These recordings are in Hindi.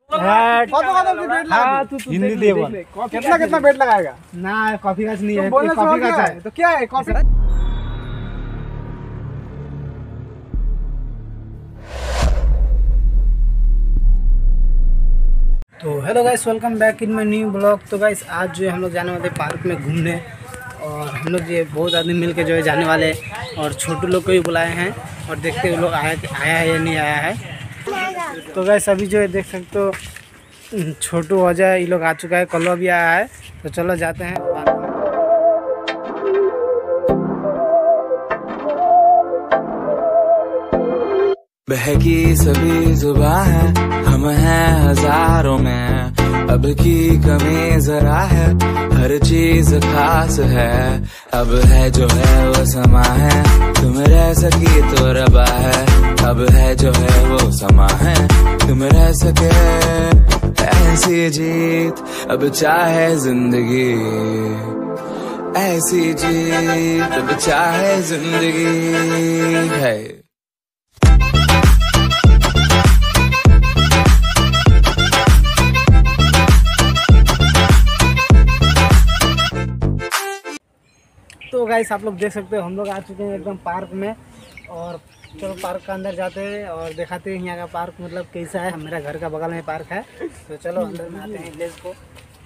हिंदी दे बोल। कितना कितना बेट लगाएगा ना कॉफी का नहीं है, कॉफी का है तो क्या है कॉफी। तो hello guys, welcome back in my new blog. तो गाइस आज जो है हम लोग जाने वाले पार्क में घूमने, और हम लोग ये बहुत आदमी मिल के जो है जाने वाले, और छोटू लोग को भी बुलाए हैं और देखते हैं वो लोग आया है या नहीं आया है। तो गाइस अभी जो है देख सकते हो छोटू अजय ये लोग आ चुका है, कल्लो भी आया है। तो चलो जाते हैं पार्क में। बहकी सभी जुबां है, हम हैं हजारों में, अब की कमी जरा है, हर चीज खास है, अब है जो है वो समा है, तुम रह सकी तो रबा है, अब है जो है वो समा है, तुम रह सके, ऐसी जीत अब चाहे जिंदगी, ऐसी जीत अब चाहे जिंदगी है। तो गाइस आप लोग देख सकते हो हम लोग आ चुके हैं एकदम पार्क में, और चलो पार्क का अंदर जाते हैं और दिखाते हैं यहाँ का पार्क मतलब कैसा है। मेरा घर का बगल में पार्क है, तो चलो अंदर में आते हैं लेट्स गो।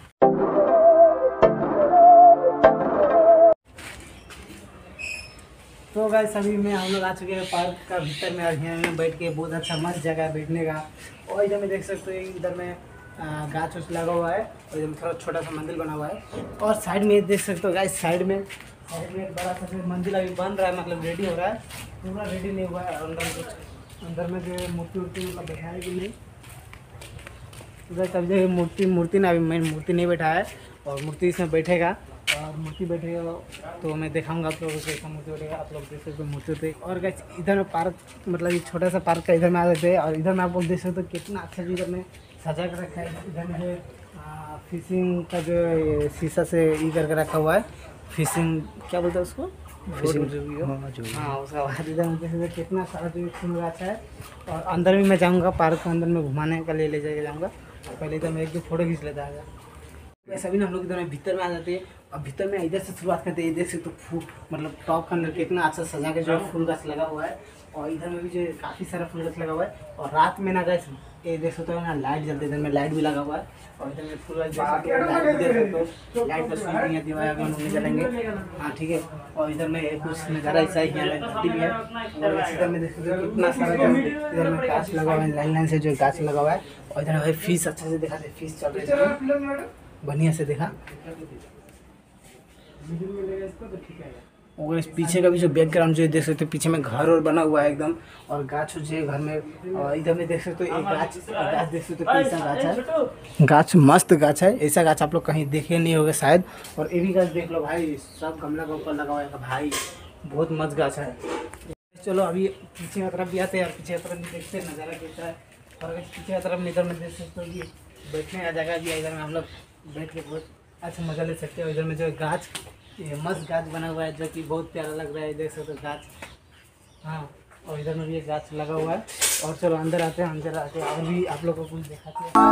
तो गाइस अभी में हम लोग आ चुके हैं पार्क का भीतर में, और यहाँ में बैठ के बहुत अच्छा मस्त जगह है बैठने का। और इधर में देख सकते हो इधर में गाछ उछ लगा हुआ है, और इधर में थोड़ा छोटा सा मंदिर बना हुआ है। और साइड में देख सकते हो गाइस, साइड में एक बड़ा सा मंदिर अभी बन रहा है, मतलब रेडी हो रहा है, पूरा रेडी नहीं हुआ है। अंदर में जो है मूर्ति उर्ति मतलब बैठा है कि नहीं, उधर सब जगह मूर्ति ना, अभी मैंने मूर्ति नहीं बैठा है, और मूर्ति इसमें बैठेगा, और मूर्ति बैठेगा तो मैं दिखाऊंगा आप लोगों को कैसा मूर्ति बैठेगा। आप लोग देख सकते हो मूर्ति होते। और गाइस इधर में पार्क मतलब ये छोटा सा पार्क का इधर में आ जाते हैं, और इधर में आप लोग देख सकते हो कितना अच्छा जो इधर में सजा कर रखा है। इधर में जो फिशिंग का जो शीशा से ये करके रखा हुआ है, फिशिंग क्या बोलते हैं उसको, हाँ उसका बाद इधर में कितना सारा जो फूल अच्छा है। और अंदर भी मैं जाऊँगा, पार्क के अंदर में घुमाने का ले जाके जाऊँगा। पहले इधर मैं एक दो फोटो खींच लेता है। वैसे भी ना हम लोग इधर में भीतर में आ जाते हैं, और भीतर में इधर से शुरुआत करते हैं। देख सकते तो फूल मतलब टॉप के अंदर कितना अच्छा सजा के जो फूल गाछ लगा हुआ है, और इधर में भी जो काफ़ी सारा फूल गाछ लगा हुआ है। और रात में ना गैस ये देख सकते हो ना लाइट जलते, इधर में लाइट भी लगा हुआ है, और इधर में फूल गाछ लाइट भी देख सकते हो, लाइट पर सूर्य दिया हुआ है, हम लोग जलेंगे। हाँ ठीक है। और इधर में कुछ नज़ारा ऐसा ही है, घंटी भी है। और इधर में देख सकते हो कितना सारा जो इधर में गाछ लगा हुआ है, लाइन लाइन से जो गाछ लगा हुआ है। और इधर भाई फीस अच्छे से दिखाते, फीस चल रही है बढ़िया से देखा। और इस पीछे का भी जो बैकग्राउंड जो देख सकते हो, पीछे में घर और बना हुआ है एकदम, और गाछ जो घर में। और इधर में देख सकते हो एक गाछ देख सकते हो कैसा गाछ है, गाछ मस्त गाछ है। ऐसा गाछ आप लोग कहीं देखे नहीं होगा शायद। और ये भी गाछ देख लो भाई, सब गमला के ऊपर लगा हुआ है भाई, बहुत मस्त गाछ है। चलो अभी पीछे की तरफ भी आते हैं, और पीछे की तरफ भी देखते हैं नज़ारा कैसा है। और पीछे की तरफ इधर में देख सकते हो कि बैठने का जगह भी है, इधर में हम लोग बैठ के बहुत अच्छा मज़ा ले सकते हैं। इधर में जो गाछ ये मस्त गाछ बना हुआ है, जो कि बहुत प्यारा लग रहा है, देख सकते हो गाछ। हाँ और इधर में भी एक गाछ लगा हुआ है। और चलो अंदर आते हैं, अंदर आके और भी आप लोगों को कुछ दिखाते हैं।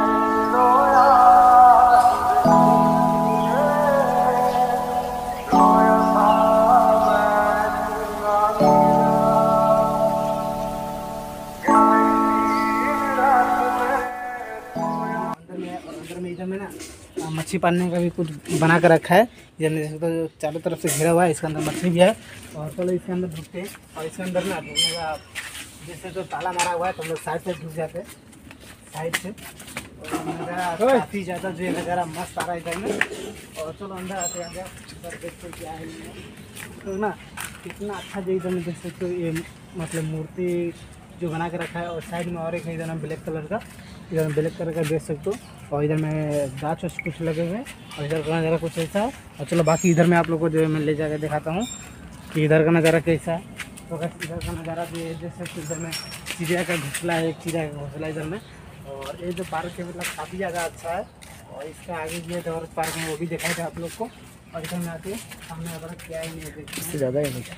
इधर में ना मच्छी पालने का भी कुछ बना कर रखा है। इधर में तो चारों तरफ से घिरा हुआ है, इसके अंदर मछली भी है। और चलो इसके अंदर ढुकते हैं, और इसके अंदर ना ढुकने का जैसे तो ताला मारा हुआ है, तो हम लोग साइड से ढुक जाते हैं, साइड से। और नज़ारा काफ़ी ज़्यादा जो है नज़ारा मस्त आ रहा है इधर में। और चलो अंदर आते हैं, अंदर देखते क्या है तो ना कितना अच्छा जो इधर में देख सकते हो, ये मतलब मूर्ति जो बना के रखा है। और साइड में और एक है इधर में ब्लैक कलर का, इधर में ब्लैक कलर का देख सकते हो। और इधर में गाछ कुछ लगे हुए हैं, और इधर का नज़ारा कुछ ऐसा है। और चलो बाकी इधर में आप लोग को जो है मैं ले जाकर दिखाता हूँ कि इधर का नज़ारा कैसा है। तो अगर इधर का नज़ारा भी देख सकते हो, इधर में चिड़िया का घोंसला है, एक चिड़िया का घोंसला इधर में। और ये जो पार्क है मतलब काफ़ी ज़्यादा अच्छा है। और इसका आगे भी है और पार्क में वो भी दिखाई था आप लोग को। और इधर में आते सामने अगर क्या ही नहीं है, इससे ज़्यादा ही नहीं।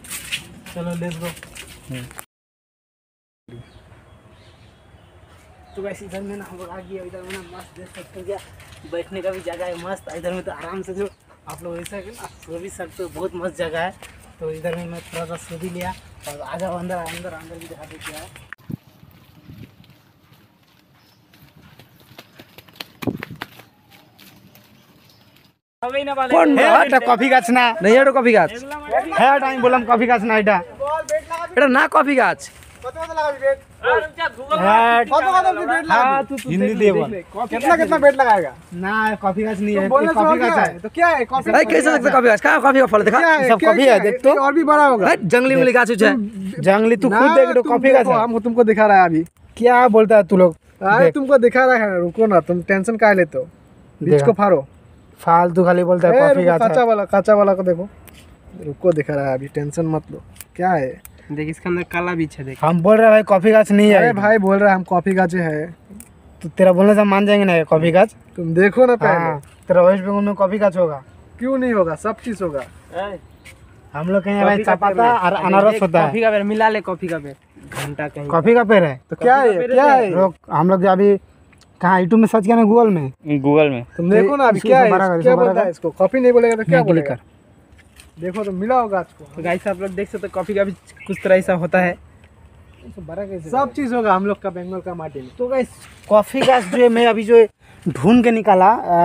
चलो लेट्स गो। तो वैसे इधर में ना हम लोग आ गए, इधर में ना मस्त देख सकते हो क्या बैठने का भी जगह है मस्त। इधर में तो आराम से जो आप लोग ऐसा ना सो भी सकते हो, बहुत मस्त जगह है। तो इधर में मैं थोड़ा सा सो भी लिया और आ जाओ अंदर अंदर अंदर भी दिखा दे क्या है। কোন এটা কফি গাছ না नहीं এটা কফি গাছ হ্যাঁ এটা আমি বললাম কফি গাছ না এটা এটা না কফি গাছ কত কত লাগাবি বেড হ্যাঁ কত কত বেড हाँ तू हिंदी दे बोल कितना कितना बेड लगाएगा ना कॉफी गाछ नहीं है, बोलने ये से कॉफी और क्या गाछ है है। तो क्या है कॉफी अरे कैसे सकते कॉफी गाछ कहाँ कॉफी का फल देखा क्या है सब क्या कॉफी क्या है, देख तो। और भी बड़ा होगा अरे जंगली उंगली गाछ है जंगली तू खुद देख लो कॉफी गाछ है। हम तुमको दिखा रहा है अभी क्या बोलता है तू लोग अरे देख। तुमको दिखा रहा है, रुको ना, तुम टेंशन काहे लेते हो, बीच देखा। को फाड़ो। फालतू खाली बोलता है कॉफी गाछ काचा है। वाला को देखो, रुको दिखा रहा है अभी, टेंशन मत लो। क्या है देख इसके अंदर काला बीच है, देख हम बोल रहे हैं भाई कॉफी गाछ नहीं अरे है भाई बोल रहा है हम कॉफी गाछ है, तो तेरा बोलने से हम मान जाएंगे ना ये कॉफी गाछ। तुम देखो ना पहले। हाँ तेरा वेस्ट बंगाल में कॉफी गाछ होगा, क्यों नहीं होगा, सब चीज होगा। हम लोग कहेंगे भाई चापाता और अनारस होता है। का पेड़ मिला ले कॉफी का पेड़ घंटा कहीं कॉफी का पेड़ है तो क्या है क्या है लोग हम लोग अभी कहाँ यूट्यूब में सर्च किया ना गूगल में, गूगल में तुम देखो ना अभी इसको क्या है, बड़ा कर, क्या इसको बड़ा बोलता है कर। इसको, कॉफी नहीं बोलेगा तो क्या मैं बोलेगा। क्लिक देखो तो मिला होगा गाछ को, तो गाइस आप लोग देख सकते हो कॉफी का भी कुछ तरह ऐसा होता है। बड़ा कैसे सब चीज होगा हम लोग का बंगाल का माटी में। तो गाइस कॉफ़ी गाछ जो है मैं अभी जो ढूंढ के निकाला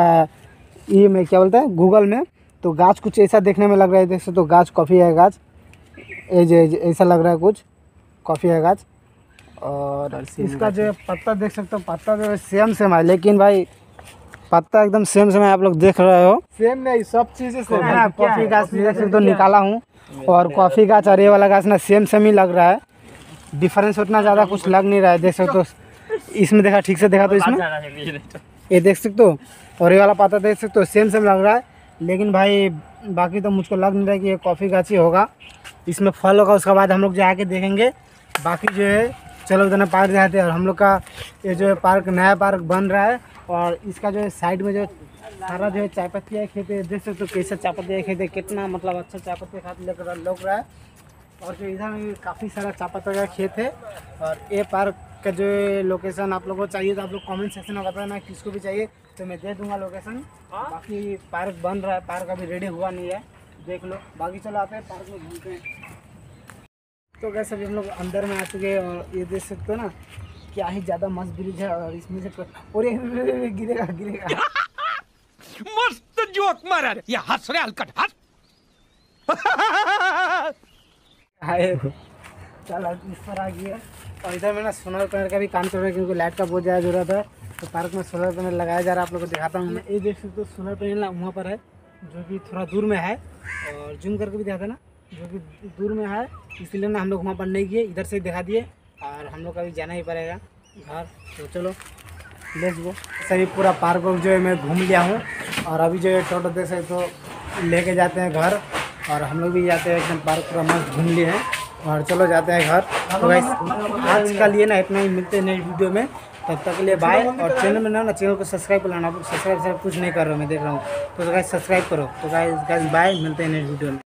ये मैं क्या बोलता है गूगल में, तो गाछ कुछ ऐसा देखने में लग रहा है, देख सकते तो गाछ कॉफ़ी है गाछ ऐसा लग रहा है कुछ कॉफ़ी है गाछ। और इसका जो है पत्ता देख सकते हो, पत्ता जो है सेम है, लेकिन भाई पत्ता एकदम सेम है, आप लोग देख रहे हो सेम नहीं, सब चीजें सेम है। कॉफ़ी गाछ देख सकते हो निकाला हूँ, और कॉफ़ी गाछ और ये वाला गाछ ना सेम ही लग रहा है, डिफरेंस उतना ज़्यादा कुछ लग नहीं रहा है। देख सकते हो इसमें देखा ठीक से देखा तो इसमें ये देख सकते हो, और ये वाला पत्ता देख सकते हो सेम लग रहा है, लेकिन भाई बाकी तो मुझको लग नहीं रहा है कि ये कॉफ़ी गाछ ही होगा, इसमें फल होगा। उसके बाद हम लोग जाके देखेंगे। बाकी जो है चलो उधर पार्क जाते हैं, और हम लोग का ये जो है पार्क नया पार्क बन रहा है, और इसका जो है साइड में जो सारा जो है चाय पत्ती है खेत है, देख सकते हो कैसे चाय पत्ती खेत है, कितना मतलब अच्छा चाय पत्ती खाते लेकर लोग रहा है। और जो इधर में काफ़ी सारा चाय पत्ती का खेत है। और ये पार्क का जो लोकेशन आप लोगों को चाहिए तो आप लोग कमेंट सेक्शन में बताना किसको भी चाहिए तो मैं दे दूंगा लोकेशन। बाकी पार्क बन रहा है, पार्क अभी रेडी हुआ नहीं है, देख लो। बाकी चलो आते हैं पार्क में घूमते हैं। तो कैसे अभी हम लोग अंदर में आ चुके हैं, और ये देख सकते हो ना क्या ही ज़्यादा मस्त ब्रिज है, और इसमें से और ये गिरेगा मस्त जोक मारा रे, ये हंस रे हलकट हंस। चल इस पर आ गया। और इधर में ना सोलर पैनल का भी काम चल रहा है, क्योंकि लाइट का बहुत ज़्यादा जरूरत है, तो पार्क में सोलर पैनल लगाया जा रहा है। आप लोगों को दिखाता हूँ मैं, ये देख सकते हो सोलर पैनल ना वहाँ पर है, जो कि थोड़ा दूर में है, और जूम करके भी दिखाता ना, जो कि दूर में है, इसलिए ना हम लोग वहाँ पर नहीं गए, इधर से दिखा दिए। और हम लोग का भी जाना ही पड़ेगा घर, तो चलो लेट्स गो। सभी पूरा पार्क जो है मैं घूम लिया हूँ, और अभी जो है टोटो देख सकते तो लेके जाते हैं घर, और हम लोग भी जाते हैं एकदम पार्क पूरा मस्त घूम लिए हैं, और चलो जाते हैं घर। तो गाइस आज का लिए ना इतना ही, मिलते हैं नई वीडियो में, तब तक के लिए बाय। और चैनल में ना चैनल को सब्सक्राइब कर लेना, आप लोग सब्सक्राइब कुछ नहीं कर रहे हो मैं देख रहा हूँ, तो गाइस सब्सक्राइब करो। तो गाइस बाय, मिलते हैं नई वीडियो में।